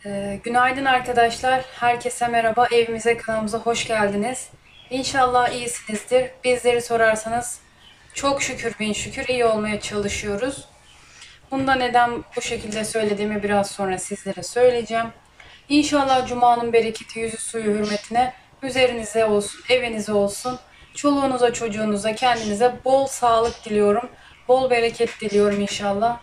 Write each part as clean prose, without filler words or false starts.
Günaydın arkadaşlar. Herkese merhaba. Evimize, kanalımıza hoş geldiniz. İnşallah iyisinizdir. Bizleri sorarsanız çok şükür bin şükür iyi olmaya çalışıyoruz. Bunu da neden bu şekilde söylediğimi biraz sonra sizlere söyleyeceğim. İnşallah Cuma'nın bereketi yüzü suyu hürmetine üzerinize olsun, evinize olsun. Çoluğunuza, çocuğunuza, kendinize bol sağlık diliyorum. Bol bereket diliyorum inşallah.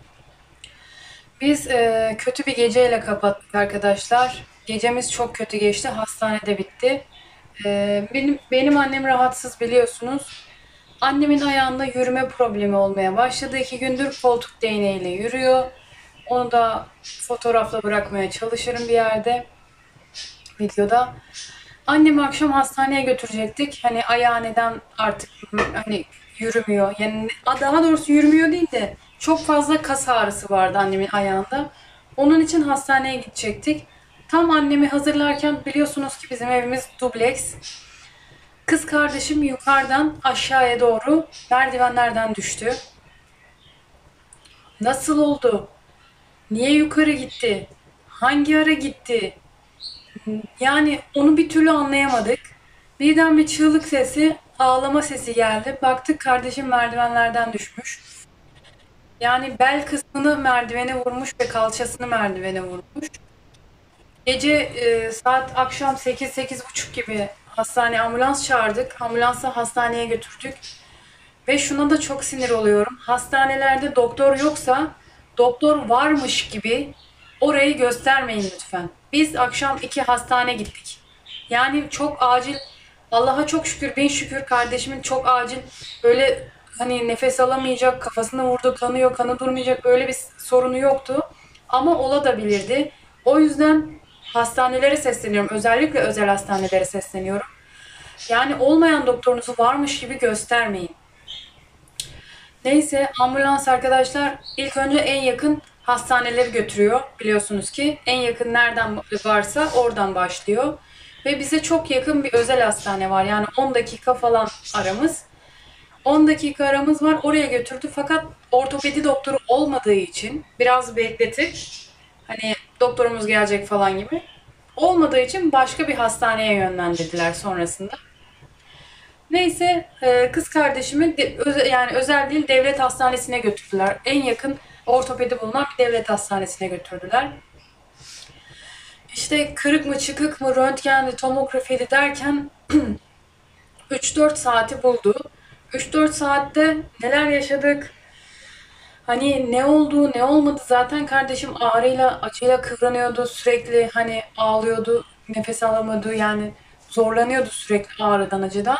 Biz kötü bir geceyle kapattık arkadaşlar. Gecemiz çok kötü geçti. Hastanede bitti. Benim annem rahatsız biliyorsunuz. Annemin ayağında yürüme problemi olmaya başladı. 2 gündür koltuk değneğiyle yürüyor. Onu da fotoğrafla bırakmaya çalışırım bir yerde, videoda. Annemi akşam hastaneye götürecektik. Hani ayağı neden artık hani yürümüyor. Yani daha doğrusu yürümüyor değil de çok fazla kas ağrısı vardı annemin ayağında. Onun için hastaneye gidecektik. Tam annemi hazırlarken biliyorsunuz ki bizim evimiz dubleks. Kız kardeşim yukarıdan aşağıya doğru merdivenlerden düştü. Nasıl oldu? Niye yukarı gitti? Hangi ara gitti? Yani onu bir türlü anlayamadık. Birden bir çığlık sesi, ağlama sesi geldi. Baktık kardeşim merdivenlerden düşmüş. Yani bel kısmını merdivene vurmuş ve kalçasını merdivene vurmuş. Gece saat akşam 8-8:30 gibi ambulans çağırdık. Ambulansla hastaneye götürdük. Ve şuna da çok sinir oluyorum. Hastanelerde doktor yoksa doktor varmış gibi orayı göstermeyin lütfen. Biz akşam 2 hastane gittik. Yani çok acil, Allah'a çok şükür bin şükür kardeşimin çok acil böyle hani nefes alamayacak, kafasına vurdu, kanıyor, kanı durmayacak öyle bir sorunu yoktu. Ama ola da bilirdi. O yüzden hastanelere sesleniyorum. Özellikle özel hastanelere sesleniyorum. Yani olmayan doktorunuzu varmış gibi göstermeyin. Neyse ambulans arkadaşlar ilk önce en yakın hastaneleri götürüyor. Biliyorsunuz ki en yakın nereden varsa oradan başlıyor. Ve bize çok yakın bir özel hastane var. Yani 10 dakika falan aramız. 10 dakika aramız var. Oraya götürdü. Fakat ortopedi doktoru olmadığı için biraz bekletip hani doktorumuz gelecek falan gibi olmadığı için başka bir hastaneye yönlendirdiler sonrasında. Neyse kız kardeşimi yani özel değil devlet hastanesine götürdüler. En yakın ortopedi bulunan bir devlet hastanesine götürdüler. İşte kırık mı çıkık mı röntgendi tomografiydi derken 3-4 saati buldu. 3-4 saatte neler yaşadık? Hani ne oldu, ne olmadı? Zaten kardeşim ağrıyla, acıyla kıvranıyordu sürekli. Hani ağlıyordu, nefes alamadı. Yani zorlanıyordu sürekli ağrıdan, acıdan.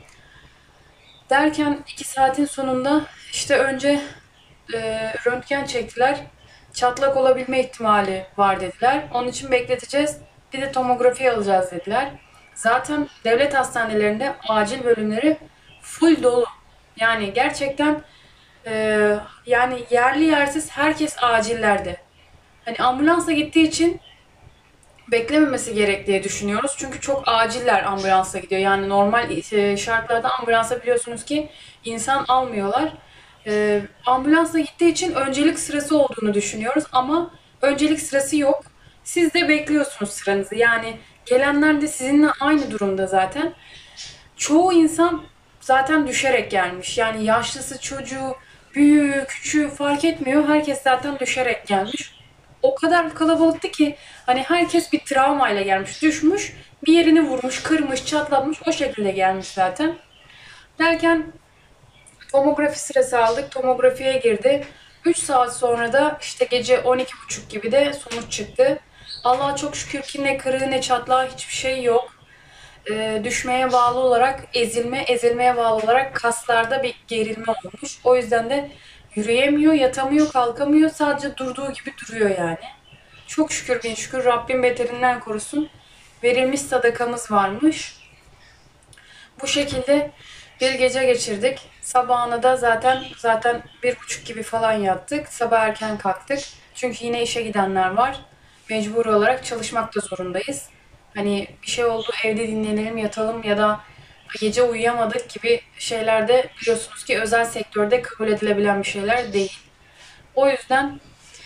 Derken 2 saatin sonunda işte önce röntgen çektiler. Çatlak olabilme ihtimali var dediler. Onun için bekleteceğiz. Bir de tomografi alacağız dediler. Zaten devlet hastanelerinde acil bölümleri full dolu. Yani gerçekten yani yerli yersiz herkes acillerde. Hani ambulansla gittiği için beklememesi gerek diye düşünüyoruz. Çünkü çok aciller ambulansa gidiyor. Yani normal şartlarda ambulansa biliyorsunuz ki insan almıyorlar. Ambulansla gittiği için öncelik sırası olduğunu düşünüyoruz ama öncelik sırası yok. Siz de bekliyorsunuz sıranızı. Yani gelenler de sizinle aynı durumda zaten. Çoğu insan zaten düşerek gelmiş. Yani yaşlısı, çocuğu, büyüğü, küçüğü fark etmiyor. Herkes zaten düşerek gelmiş. O kadar kalabalıktı ki hani herkes bir travmayla gelmiş. Düşmüş, bir yerini vurmuş, kırmış, çatlatmış. O şekilde gelmiş zaten. Derken tomografi sırası aldık. Tomografiye girdi. 3 saat sonra da işte gece 12:30 gibi de sonuç çıktı. Allah'a çok şükür ki ne kırığı ne çatlağı hiçbir şey yok. Düşmeye bağlı olarak ezilmeye bağlı olarak kaslarda bir gerilme olmuş. O yüzden de yürüyemiyor, yatamıyor, kalkamıyor. Sadece durduğu gibi duruyor yani. Çok şükür bin şükür Rabbim beterinden korusun. Verilmiş sadakamız varmış. Bu şekilde bir gece geçirdik. Sabahına da zaten 1:30 gibi falan yattık. Sabah erken kalktık. Çünkü yine işe gidenler var. Mecbur olarak çalışmak da zorundayız. Hani bir şey oldu evde dinlenelim yatalım ya da gece uyuyamadık gibi şeyler de biliyorsunuz ki özel sektörde kabul edilebilen bir şeyler değil. O yüzden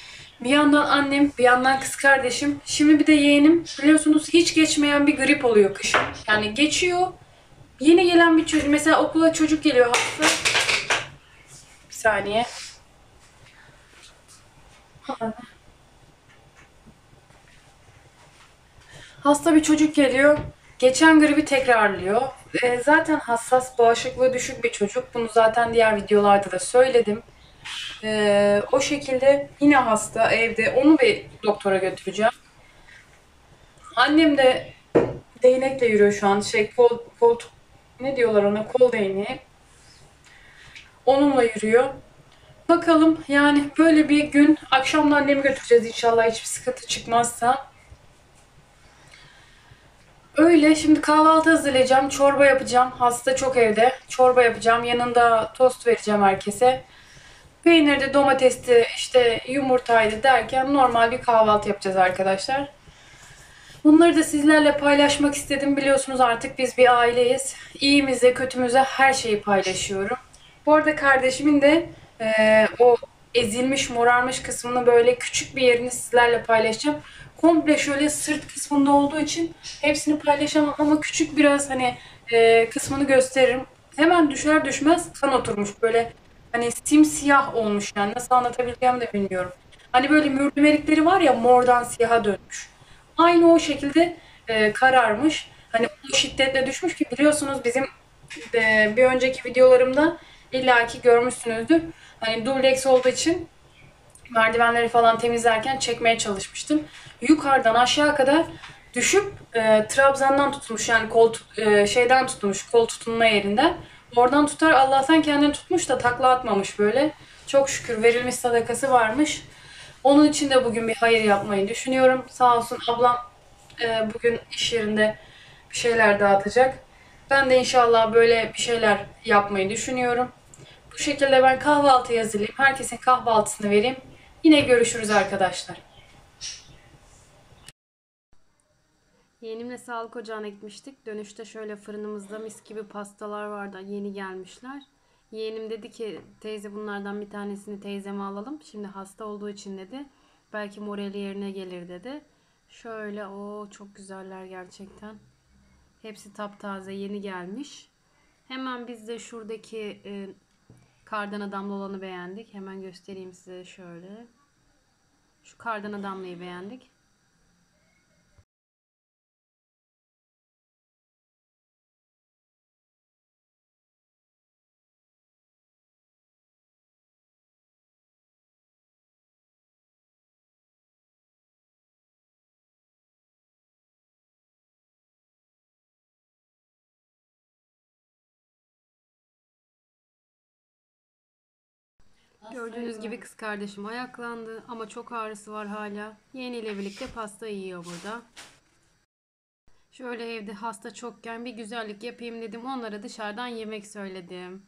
Bir yandan annem, bir yandan kız kardeşim. Şimdi bir de yeğenim. Biliyorsunuz hiç geçmeyen bir grip oluyor kışın. Yani geçiyor. Yeni gelen bir çocuk. Mesela okula çocuk geliyor hasta. Bir saniye. Hasta bir çocuk geliyor. Geçen gribi tekrarlıyor. Zaten hassas, bağışıklığı düşük bir çocuk. Bunu zaten diğer videolarda da söyledim. O şekilde yine hasta evde. Onu bir doktora götüreceğim. Annem de değnekle yürüyor şu an. Kol ne diyorlar ona? Kol değneği. Onunla yürüyor. Bakalım yani böyle bir gün. Akşam da annemi götüreceğiz inşallah hiçbir sıkıntı çıkmazsa. Öyle şimdi kahvaltı hazırlayacağım. Çorba yapacağım. Hasta çok evde. Çorba yapacağım. Yanında tost vereceğim herkese. Peynirdi, domatesti, işte yumurtaydı derken normal bir kahvaltı yapacağız arkadaşlar. Bunları da sizlerle paylaşmak istedim. Biliyorsunuz artık biz bir aileyiz. İyimize, kötümüze her şeyi paylaşıyorum. Bu arada kardeşimin de o ezilmiş, morarmış kısmını böyle küçük bir yerini sizlerle paylaşacağım. Komple şöyle sırt kısmında olduğu için hepsini paylaşamam ama küçük biraz hani kısmını gösteririm. Hemen düşer düşmez kan oturmuş böyle hani simsiyah olmuş yani nasıl anlatabileceğimi de bilmiyorum. Hani böyle mürdümelikleri var ya mordan siyaha dönmüş. Aynı o şekilde kararmış. Hani o şiddetle düşmüş ki biliyorsunuz bizim bir önceki videolarımda illaki görmüşsünüzdür. Hani dubleks olduğu için merdivenleri falan temizlerken çekmeye çalışmıştım. Yukarıdan aşağı kadar düşüp trabzandan tutmuş yani şeyden tutmuş kol tutunma yerinden. Oradan tutar Allah'tan kendini tutmuş da takla atmamış böyle. Çok şükür verilmiş sadakası varmış. Onun için de bugün bir hayır yapmayı düşünüyorum. Sağ olsun ablam bugün iş yerinde bir şeyler dağıtacak. Ben de inşallah böyle bir şeyler yapmayı düşünüyorum. Bu şekilde ben kahvaltı hazırlayayım. Herkesin kahvaltısını vereyim. Yine görüşürüz arkadaşlar. Yeğenimle sağlık ocağına gitmiştik. Dönüşte şöyle fırınımızda mis gibi pastalar vardı. Yeni gelmişler. Yeğenim dedi ki teyze bunlardan bir tanesini teyzeme alalım. Şimdi hasta olduğu için dedi. Belki morali yerine gelir dedi. Şöyle o çok güzeller gerçekten. Hepsi taptaze yeni gelmiş. Hemen biz de şuradaki kardan adamlı olanı beğendik. Hemen göstereyim size şöyle. Şu kardan adamlıyı beğendik. Gördüğünüz gibi kız kardeşim ayaklandı ama çok ağrısı var hala. Yeğeniyle birlikte pasta yiyor burada. Şöyle evde hasta çokken bir güzellik yapayım dedim. Onlara dışarıdan yemek söyledim.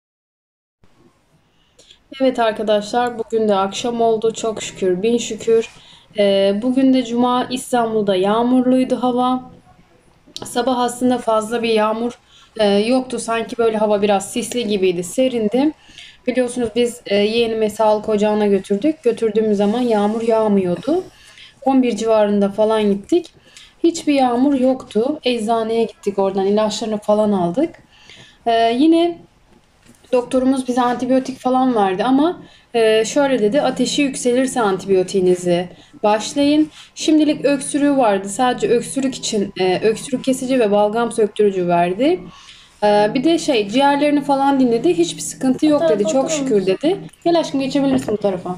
Evet arkadaşlar bugün de akşam oldu. Çok şükür bin şükür. Bugün de cuma İstanbul'da yağmurluydu hava. Sabah aslında fazla bir yağmur yoktu. Sanki böyle hava biraz sisli gibiydi, serindi. Biliyorsunuz biz yeğenimi sağlık ocağına götürdük. Götürdüğümüz zaman yağmur yağmıyordu. 11 civarında falan gittik. Hiçbir yağmur yoktu. Eczaneye gittik oradan ilaçlarını falan aldık. Yine doktorumuz bize antibiyotik falan verdi ama şöyle dedi ateşi yükselirse antibiyotiğinizi başlayın. Şimdilik öksürüğü vardı. Sadece öksürük için öksürük kesici ve balgam söktürücü verdi. Bir de ciğerlerini falan dinledi. Hiçbir sıkıntı yok dedi. Çok şükür dedi. Gel aşkım geçebilirsin bu tarafa.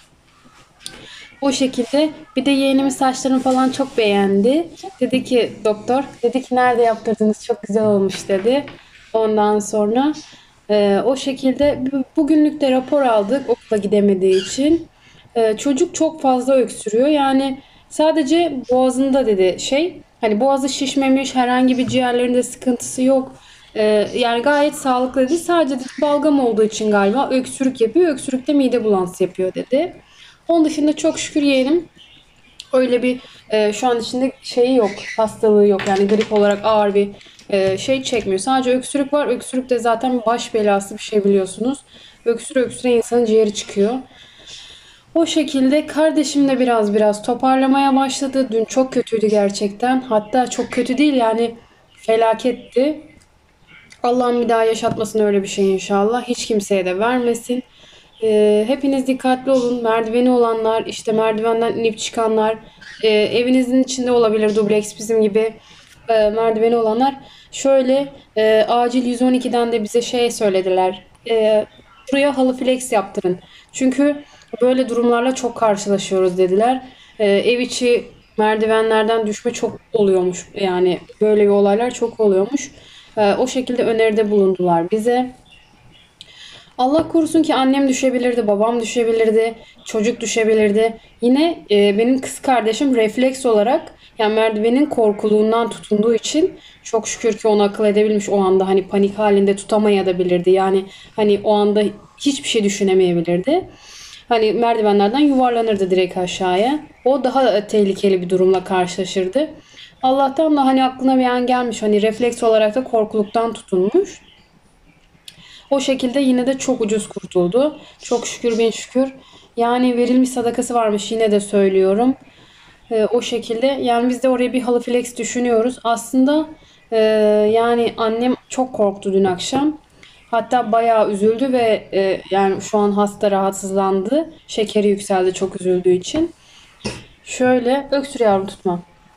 O şekilde. Bir de yeğenimin saçlarını falan çok beğendi. Dedi ki doktor, dedi ki nerede yaptırdınız çok güzel olmuş dedi. Ondan sonra o şekilde bugünlük de rapor aldık okula gidemediği için. Çocuk çok fazla öksürüyor. Yani sadece boğazında dedi hani boğazı şişmemiş herhangi bir ciğerlerinde sıkıntısı yok. Yani gayet sağlıklı dedi. Sadece dedi, balgam olduğu için galiba öksürük yapıyor. Öksürükte mide bulantısı yapıyor dedi. Onun dışında çok şükür yeğenim öyle bir şu an içinde yok, hastalığı yok. Yani grip olarak ağır bir çekmiyor. Sadece öksürük var. Öksürük de zaten baş belası bir şey biliyorsunuz. Öksüre öksüre insanın ciğeri çıkıyor. O şekilde kardeşim de biraz toparlamaya başladı. Dün çok kötüydü gerçekten. Hatta çok kötü değil yani felaketti. Allah'ım bir daha yaşatmasın öyle bir şey inşallah. Hiç kimseye de vermesin. Hepiniz dikkatli olun. Merdiveni olanlar, işte merdivenden inip çıkanlar, evinizin içinde olabilir dubleks bizim gibi merdiveni olanlar. Şöyle acil 112'den de bize şey söylediler. Buraya halı flex yaptırın. Çünkü böyle durumlarla çok karşılaşıyoruz dediler. Ev içi merdivenlerden düşme çok oluyormuş. Yani böyle bir olaylar çok oluyormuş. O şekilde öneride bulundular bize. Allah korusun ki annem düşebilirdi, babam düşebilirdi, çocuk düşebilirdi. Yine benim kız kardeşim refleks olarak yani merdivenin korkuluğundan tutunduğu için çok şükür ki onu akıl edebilmiş o anda hani panik halinde tutamayabilirdi. Yani hani o anda hiçbir şey düşünemeyebilirdi. Hani merdivenlerden yuvarlanırdı direkt aşağıya. O daha tehlikeli bir durumla karşılaşırdı. Allah'tan da hani aklına bir an gelmiş hani refleks olarak da korkuluktan tutunmuş. O şekilde yine de çok ucuz kurtuldu. Çok şükür bin şükür. Yani verilmiş sadakası varmış yine de söylüyorum. O şekilde yani biz de oraya bir halı flex düşünüyoruz. Aslında yani annem çok korktu dün akşam. Hatta bayağı üzüldü ve yani şu an hasta rahatsızlandı. Şekeri yükseldi çok üzüldüğü için. Şöyle öksür yavrum tutma.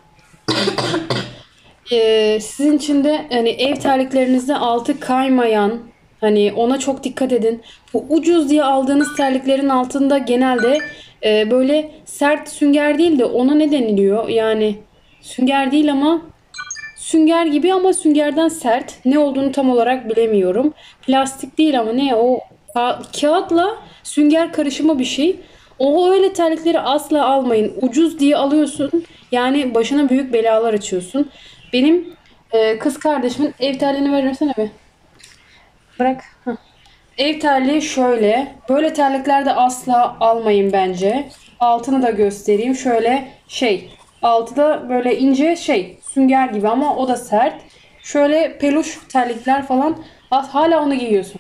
Sizin için de hani ev terliklerinizde altı kaymayan hani ona çok dikkat edin. Bu ucuz diye aldığınız terliklerin altında genelde böyle sert sünger değil de ona ne deniliyor? Yani sünger değil ama sünger gibi ama süngerden sert. Ne olduğunu tam olarak bilemiyorum. Plastik değil ama ne o kağıtla sünger karışımı bir şey. O öyle terlikleri asla almayın. Ucuz diye alıyorsun. Yani başına büyük belalar açıyorsun. Benim kız kardeşimin ev terliğini versene bir. Bırak. Heh. Ev terliği şöyle. Böyle terlikler de asla almayın bence. Altını da göstereyim. Şöyle şey. Altı da böyle ince şey. Sünger gibi ama o da sert. Şöyle peluş terlikler falan. Hala onu giyiyorsun.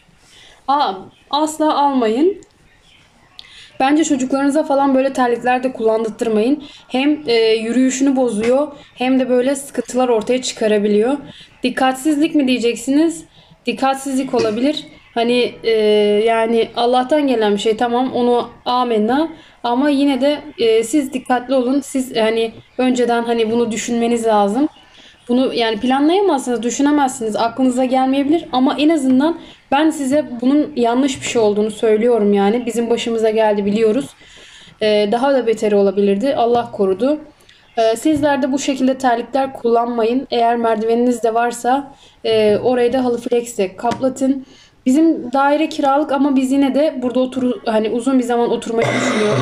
Asla almayın. Bence çocuklarınıza falan böyle terlikler de kullandırtmayın. Hem yürüyüşünü bozuyor hem de böyle sıkıntılar ortaya çıkarabiliyor. Dikkatsizlik mi diyeceksiniz? Dikkatsizlik olabilir. Hani yani Allah'tan gelen bir şey tamam onu amenna ama yine de siz dikkatli olun. Siz hani önceden hani bunu düşünmeniz lazım. Bunu yani planlayamazsınız, düşünemezsiniz, aklınıza gelmeyebilir ama en azından ben size bunun yanlış bir şey olduğunu söylüyorum yani. Bizim başımıza geldi biliyoruz. Daha da beteri olabilirdi. Allah korudu. Sizler de bu şekilde terlikler kullanmayın. Eğer merdiveniniz de varsa orayı da halı flexle kaplatın. Bizim daire kiralık ama biz yine de burada hani uzun bir zaman oturmayı düşünüyoruz.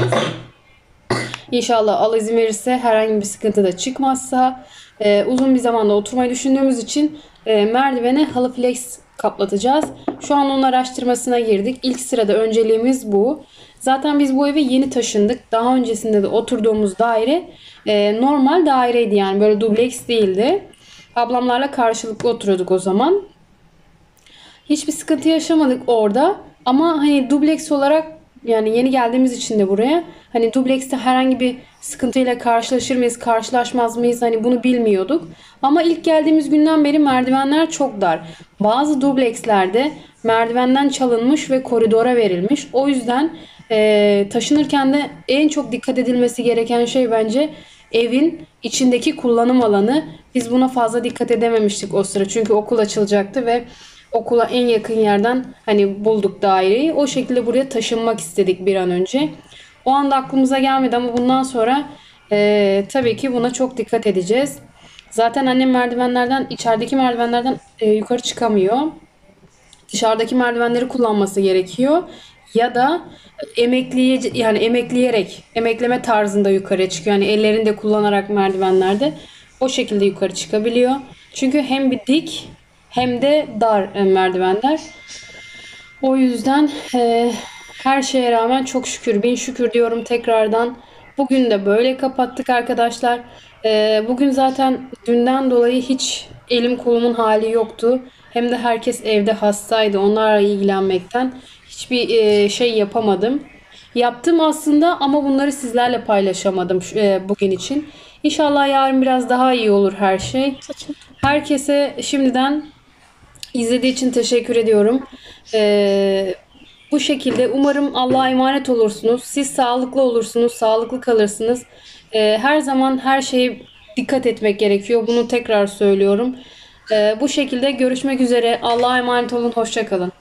İnşallah Allah izin verirse herhangi bir sıkıntı da çıkmazsa uzun bir zamanda oturmayı düşündüğümüz için merdivene halı flex kaplatacağız. Şu an onun araştırmasına girdik. İlk sırada önceliğimiz bu. Zaten biz bu eve yeni taşındık. Daha öncesinde de oturduğumuz daire normal daireydi yani böyle dubleks değildi. Ablamlarla karşılıklı oturuyorduk o zaman. Hiçbir sıkıntı yaşamadık orada. Ama hani dubleks olarak yani yeni geldiğimiz için de buraya hani dublekste herhangi bir sıkıntıyla karşılaşır mıyız, karşılaşmaz mıyız hani bunu bilmiyorduk. Ama ilk geldiğimiz günden beri merdivenler çok dar. Bazı dublekslerde merdivenden çalınmış ve koridora verilmiş. O yüzden taşınırken de en çok dikkat edilmesi gereken şey bence evin içindeki kullanım alanı. Biz buna fazla dikkat edememiştik o sıra. Çünkü okul açılacaktı ve okula en yakın yerden hani bulduk daireyi. O şekilde buraya taşınmak istedik bir an önce. O anda aklımıza gelmedi ama bundan sonra tabii ki buna çok dikkat edeceğiz. Zaten annem merdivenlerden, içerideki merdivenlerden yukarı çıkamıyor. Dışarıdaki merdivenleri kullanması gerekiyor. Ya da yani emekleyerek, emekleme tarzında yukarı çıkıyor. Yani ellerini de kullanarak merdivenlerde o şekilde yukarı çıkabiliyor. Çünkü hem bir dik hem de dar merdivenler. O yüzden her şeye rağmen çok şükür, bin şükür diyorum tekrardan. Bugün de böyle kapattık arkadaşlar. Bugün zaten dünden dolayı hiç elim kolumun hali yoktu. Hem de herkes evde hastaydı. Onlarla ilgilenmekten hiçbir şey yapamadım. Yaptım aslında ama bunları sizlerle paylaşamadım bugün için. İnşallah yarın biraz daha iyi olur her şey. Herkese şimdiden izlediği için teşekkür ediyorum. Bu şekilde umarım Allah'a emanet olursunuz. Siz sağlıklı olursunuz, sağlıklı kalırsınız. Her zaman her şeye dikkat etmek gerekiyor. Bunu tekrar söylüyorum. Bu şekilde görüşmek üzere. Allah'a emanet olun. Hoşça kalın.